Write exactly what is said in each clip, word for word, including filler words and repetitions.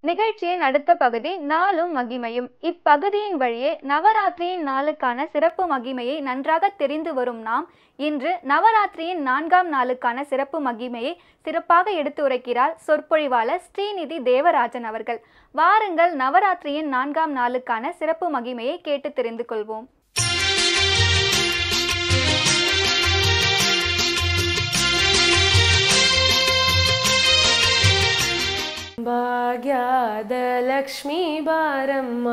நிகழ்ச்சியின் அடுத்த பகுதி நாளும் மகிமையும். இப்பகுதியின் வழியே நவராத்திரியின் நாளுக்கான சிறப்பு மகிமையை நன்றாக தெரிந்து வரும் நாம் இன்று நவராத்திரியின் நான்காம் நாளுக்கான சிறப்பு மகிமையை சிறப்பாக எடுத்து உரைக்கிறார் சொற்பொழிவாளர் ஸ்ரீநிதி தேவராஜன் அவர்கள். வாருங்கள் நவராத்திரியின் நான்காம் நாளுக்கான சிறப்பு மகிமையை கேட்டு தெரிந்து கொள்வோம். ಭಾಗ್ಯದ ಲಕ್ಷ್ಮೀ ಬಾರಮ್ಮ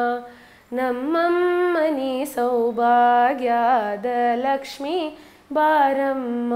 ನಮ್ಮಮ್ಮನಿ ಸೌಭಾಗ್ಯದ லக்ஷ்மி ಬಾರಮ್ಮ.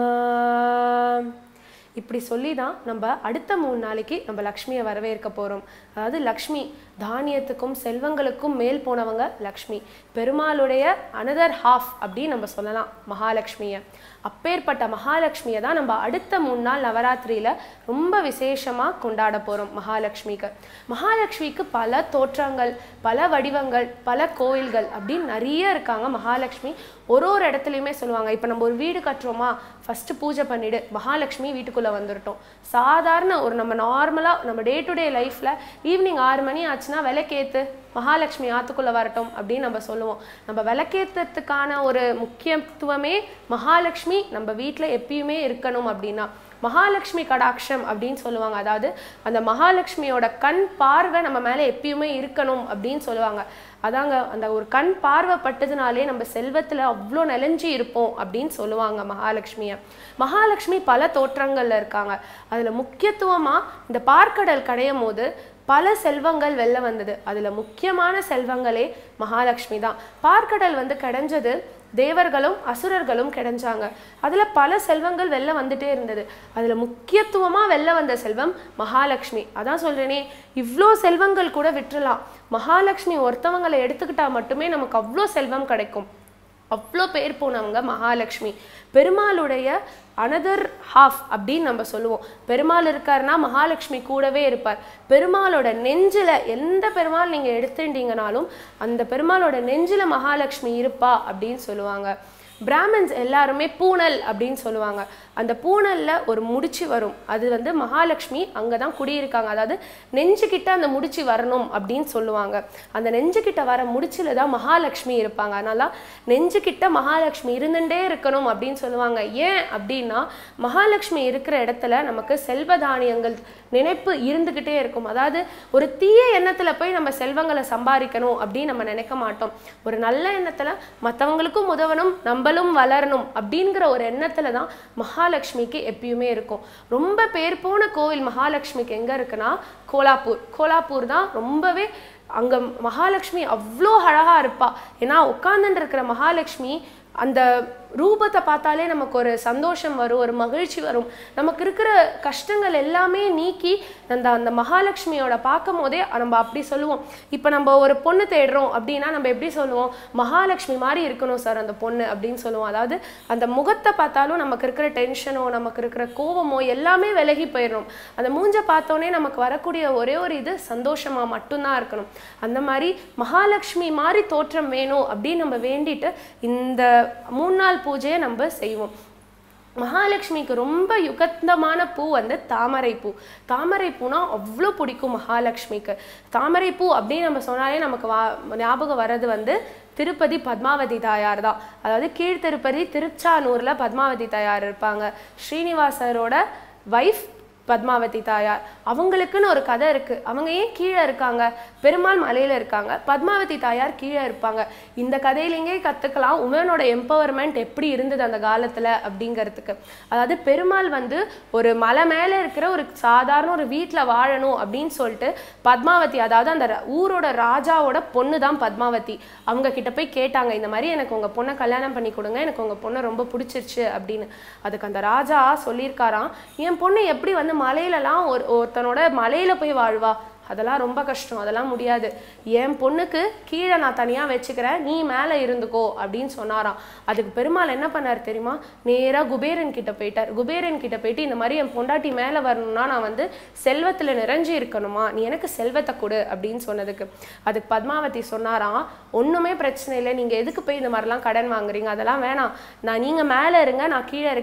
இப்படி சொல்லி தான் நம்ம அடுத்த மூணு நாளைக்கு நம்ம லக்ஷ்மியை வரவேற்க போகிறோம். அதாவது லக்ஷ்மி தானியத்துக்கும் செல்வங்களுக்கும் மேல் போனவங்க லக்ஷ்மி, பெருமாளுடைய அனதர் ஹாஃப் அப்படின்னு நம்ம சொல்லலாம் மகாலட்சுமியை. அப்பேற்பட்ட மகாலட்சுமியை தான் நம்ம அடுத்த மூணு நாள் நவராத்திரியில் ரொம்ப விசேஷமாக கொண்டாட போகிறோம். மகாலட்சுமிக்கு மகாலட்சுமிக்கு பல தோற்றங்கள், பல வடிவங்கள், பல கோயில்கள் அப்படின்னு நிறைய இருக்காங்க. மகாலட்சுமி ஒரு ஒரு இடத்துலையுமே சொல்லுவாங்க, இப்போ நம்ம ஒரு வீடு கட்டுறோமா, ஃபஸ்ட்டு பூஜை பண்ணிவிடு, மகாலட்சுமி வீட்டுக்குள்ளே வந்துட்டோம். சாதாரண ஒரு நம்ம நார்மலாக நம்ம டே டு டே லைஃப்பில் ஈவினிங் ஆறு மணி ஆச்சுன்னா விளக்கேற்று மகாலட்சுமி ஆற்றுக்குள்ளே வரட்டும் அப்படின்னு நம்ம சொல்லுவோம். நம்ம விளக்கேற்றத்துக்கான ஒரு முக்கியத்துவமே மகாலட்சுமி நம்ம வீட்டில் எப்பயுமே இருக்கணும் அப்படின்னா மகாலட்சுமி கடாட்சம் அப்படின்னு சொல்லுவாங்க. அதாவது அந்த மகாலட்சுமியோட கண் பார்வை நம்ம மேலே எப்பயுமே இருக்கணும் அப்படின்னு சொல்லுவாங்க. அதாங்க அந்த ஒரு கண் பார்வைப்பட்டதுனாலே நம்ம செல்வத்தில் அவ்வளோ நிலைஞ்சி இருப்போம் அப்படின்னு சொல்லுவாங்க மகாலட்சுமியை. மகாலட்சுமி பல தோற்றங்களில் இருக்காங்க. அதில் முக்கியத்துவமாக இந்த பார்க்கடல் கடையும் போது பல செல்வங்கள் வெளில வந்தது. அதில் முக்கியமான செல்வங்களே மகாலட்சுமி தான். பார்க்கடல் வந்து கிடைஞ்சது தேவர்களும் அசுரர்களும் கிடைஞ்சாங்க. அதில் பல செல்வங்கள் வெளில வந்துட்டே இருந்தது. அதில் முக்கியத்துவமாக வெளில வந்த செல்வம் மகாலட்சுமி. அதான் சொல்கிறேனே, இவ்வளோ செல்வங்கள் கூட விட்டுறலாம், மகாலட்சுமி ஒருத்தவங்களை எடுத்துக்கிட்டால் மட்டுமே நமக்கு அவ்வளோ செல்வம் கிடைக்கும். அவ்வளோ பேர் போனவங்க மகாலட்சுமி. பெருமாளுடைய அனதர் ஹாஃப் அப்படின்னு நம்ம சொல்லுவோம். பெருமாள் இருக்காருன்னா மகாலட்சுமி கூடவே இருப்பார். பெருமாளோட நெஞ்சில் எந்த பெருமாள் நீங்கள் எடுத்துட்டீங்கனாலும் அந்த பெருமாளோட நெஞ்சில் மகாலட்சுமி இருப்பா அப்படின்னு சொல்லுவாங்க. பிராமின்ஸ் எல்லாருமே பூனல் அப்படின்னு சொல்லுவாங்க. அந்த பூனலில் ஒரு முடிச்சு வரும், அது வந்து மகாலட்சுமி அங்கே தான் குடியிருக்காங்க. அதாவது நெஞ்சுக்கிட்ட அந்த முடிச்சு வரணும் அப்படின்னு சொல்லுவாங்க. அந்த நெஞ்சுக்கிட்ட வர முடிச்சில் தான் மகாலட்சுமி இருப்பாங்க. அதனால நெஞ்சுக்கிட்ட மகாலட்சுமி இருந்துகிட்டே இருக்கணும் அப்படின்னு சொல்லுவாங்க. ஏன் அப்படின்னா மகாலட்சுமி இருக்கிற இடத்துல நமக்கு செல்வ தானியங்கள் நினைப்பு இருந்துக்கிட்டே இருக்கும். அதாவது ஒரு தீய எண்ணத்தில் போய் நம்ம செல்வங்களை சம்பாதிக்கணும் அப்படின்னு நம்ம நினைக்க மாட்டோம். ஒரு நல்ல எண்ணத்தில் மற்றவங்களுக்கும் உதவணும், நம்மளும் வளரணும் அப்படிங்கிற ஒரு எண்ணத்துல தான் மகாலட்சுமிக்கு எப்பயுமே இருக்கும். ரொம்ப பேர் போன கோவில் மகாலட்சுமிக்கு எங்க இருக்குன்னா கோலாப்பூர். கோலாப்பூர் தான் ரொம்பவே அங்க மகாலட்சுமி அவ்வளோ அழகா இருப்பா. ஏன்னா உட்கார்ந்துட்டு இருக்கிற மகாலட்சுமி அந்த ரூபத்தை பார்த்தாலே நமக்கு ஒரு சந்தோஷம் வரும், ஒரு மகிழ்ச்சி வரும். நமக்கு இருக்கிற கஷ்டங்கள் எல்லாமே நீக்கி அந்த அந்த மகாலட்சுமியோட பார்க்கும் போதே நம்ம அப்படி சொல்லுவோம். இப்போ நம்ம ஒரு பொண்ணு தேடுறோம் அப்படின்னா நம்ம எப்படி சொல்லுவோம், மகாலட்சுமி மாதிரி இருக்கணும் சார் அந்த பொண்ணு அப்படின்னு சொல்லுவோம். அதாவது அந்த முகத்தை பார்த்தாலும் நமக்கு இருக்கிற டென்ஷனோ நமக்கு இருக்கிற கோவமோ எல்லாமே விலகி போயிடணும். அந்த மூஞ்சை பார்த்தோன்னே நமக்கு வரக்கூடிய ஒரே ஒரு இது சந்தோஷமா மட்டும்தான் இருக்கணும். அந்த மாதிரி மகாலட்சுமி மாதிரி தோற்றம் வேணும் அப்படின்னு நம்ம வேண்டிட்டு இந்த மூணு நாள் பூஜையை நம்ம செய்வோம். மகாலட்சுமிக்கு ரொம்ப யுகந்தமான பூ வந்து தாமரை பூ. தாமரை பூனா அவ்வளோ பிடிக்கும் மகாலட்சுமிக்கு. தாமரை பூ அப்படின்னு நம்ம சொன்னாலே நமக்கு வா ஞாபகம் வர்றது வந்து திருப்பதி பத்மாவதி தாயார் தான். அதாவது கீழ் திருப்பதி திருச்சானூரில் பத்மாவதி தாயார் இருப்பாங்க. ஸ்ரீனிவாசரோட வைஃப் பத்மாவதி தாயார். அவங்களுக்குன்னு ஒரு கதை இருக்குது. அவங்க ஏன் கீழே இருக்காங்க, பெருமாள் மலையில் இருக்காங்க, பத்மாவதி தாயார் கீழே இருப்பாங்க. இந்த கதையிலேங்கே கற்றுக்கலாம் உமனோட எம்பவர்மெண்ட் எப்படி இருந்தது அந்த காலத்தில் அப்படிங்கிறதுக்கு. அதாவது பெருமாள் வந்து ஒரு மலை மேலே இருக்கிற ஒரு சாதாரண ஒரு வீட்டில் வாழணும் அப்படின்னு சொல்லிட்டு பத்மாவதி, அதாவது அந்த ஊரோட ராஜாவோட பொண்ணு தான் பத்மாவதி, அவங்க கிட்ட போய் கேட்டாங்க, இந்த மாதிரி எனக்கு உங்கள் பொண்ணை கல்யாணம் பண்ணி கொடுங்க, எனக்கு உங்கள் பொண்ணை ரொம்ப பிடிச்சிருச்சு அப்படின்னு. அதுக்கு அந்த ராஜா சொல்லியிருக்காராம், என் பொண்ணு எப்படி வந்து மலையிலலாம் ஒரு ஒருத்தனோட மலையில போய் வாழ்வா, அதெல்லாம் ரொம்ப கஷ்டம், அதெல்லாம் முடியாது, என் பொண்ணுக்கு கீழே நான் தனியாக வச்சுக்கிறேன், நீ மேலே இருந்துக்கோ அப்படின்னு சொன்னாராம். அதுக்கு பெருமாள் என்ன பண்ணார் தெரியுமா, நேராக குபேரன் கிட்ட போயிட்டார். குபேரன் கிட்ட போயிட்டு இந்த மாதிரி என் பொண்டாட்டி மேலே வரணும்னா நான் வந்து செல்வத்தில் நிறைஞ்சி இருக்கணுமா, நீ எனக்கு செல்வத்தை கொடு அப்படின்னு சொன்னதுக்கு அதுக்கு பத்மாவதி சொன்னாராம், ஒன்றுமே பிரச்சனை இல்லை, நீங்கள் எதுக்கு போய் இந்த மாதிரிலாம் கடன் வாங்குறீங்க, அதெல்லாம் வேணாம், நான் நீங்கள் மேலே இருங்க, நான் கீழே இருக்கேன்,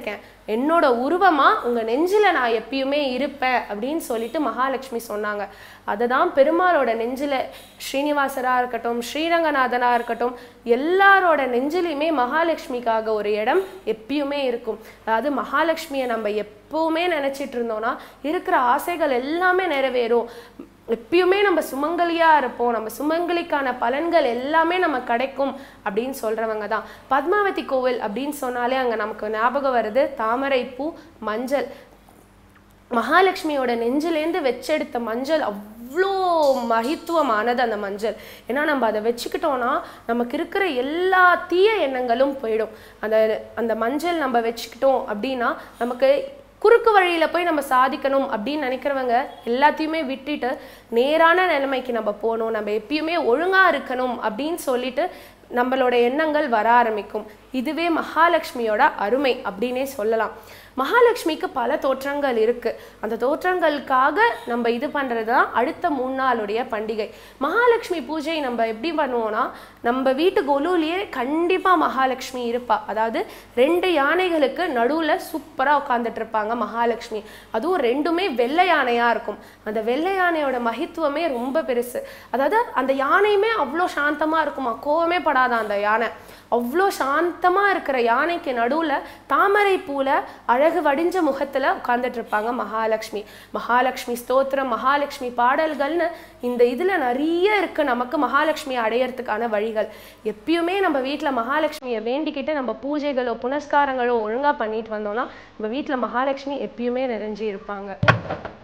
என்னோட உருவமா உங்க நெஞ்சில நான் எப்பயுமே இருப்பேன் அப்படின்னு சொல்லிட்டு மகாலட்சுமி சொன்னாங்க. அதை தான் பெருமாளோட நெஞ்சில ஸ்ரீனிவாசரா இருக்கட்டும், ஸ்ரீரங்கநாதனா இருக்கட்டும், எல்லாரோட நெஞ்சிலையுமே மகாலட்சுமிக்காக ஒரு இடம் எப்பயுமே இருக்கும். அதாவது மகாலட்சுமியை நம்ம எப்பவுமே நினைச்சிட்டு இருந்தோம்னா இருக்கிற ஆசைகள் எல்லாமே நிறைவேறும். எப்பயுமே நம்ம சுமங்கலியா இருப்போம், நம்ம சுமங்கலிக்கான பலன்கள் எல்லாமே நம்ம கிடைக்கும் அப்படின்னு சொல்றவங்க தான். பத்மாவதி கோவில் அப்படின்னு சொன்னாலே அங்க நமக்கு ஞாபகம் வருது தாமரை பூ, மஞ்சள். மகாலட்சுமியோட நெஞ்சிலேருந்து வச்செடுத்த மஞ்சள் அவ்வளோ மகித்துவமானது அந்த மஞ்சள். ஏன்னா நம்ம அதை வச்சுக்கிட்டோம்னா நமக்கு இருக்கிற எல்லா தீய எண்ணங்களும் போயிடும். அந்த அந்த மஞ்சள் நம்ம வச்சுக்கிட்டோம் அப்படின்னா நமக்கு குறுக்கு வழியில போய் நம்ம சாதிக்கணும் அப்படின்னு நினைக்கிறவங்க எல்லாத்தையுமே விட்டுட்டு நேரான நிலைமைக்கு நம்ம போகணும், நம்ம எப்பயுமே ஒழுங்கா இருக்கணும் அப்படின்னு சொல்லிட்டு நம்மளோட எண்ணங்கள் வர ஆரம்பிக்கும். இதுவே மகாலட்சுமியோட அருமை அப்படின்னே சொல்லலாம். மகாலட்சுமிக்கு பல தோற்றங்கள் இருக்கு. அந்த தோற்றங்களுக்காக நம்ம இது பண்றது தான் அடுத்த மூணு நாளுடைய பண்டிகை. மகாலட்சுமி பூஜை நம்ம எப்படி பண்ணுவோம்னா, நம்ம வீட்டு கொலுலேயே கண்டிப்பா மகாலட்சுமி இருப்பா. அதாவது ரெண்டு யானைகளுக்கு நடுவுல சூப்பரா உட்காந்துட்டு இருப்பாங்க மகாலட்சுமி. அதுவும் ரெண்டுமே வெள்ளை யானையா இருக்கும். அந்த வெள்ளை யானையோட மகித்துவமே ரொம்ப பெருசு. அதாவது அந்த யானையுமே அவ்வளோ சாந்தமா இருக்குமா, கோவமே படாதான் அந்த யானை. அவ்வளோ சாந்தமா இருக்கிற யானைக்கு நடுவுல தாமரை பூல அழகு வடிஞ்ச முகத்துல உட்கார்ந்துட்டு இருப்பாங்க மகாலட்சுமி. மகாலட்சுமி ஸ்தோத்திரம், மகாலட்சுமி பாடல்கள்னு இந்த இதுல நிறைய இருக்கு நமக்கு மகாலட்சுமி அடையறதுக்கான வழிகள். எப்பயுமே நம்ம வீட்டுல மகாலட்சுமியை வேண்டிக்கிட்டு நம்ம பூஜைகளோ புனஸ்காரங்களோ ஒழுங்கா பண்ணிட்டு வந்தோம்னா நம்ம வீட்டுல மகாலட்சுமி எப்பயுமே நிறைஞ்சு இருப்பாங்க.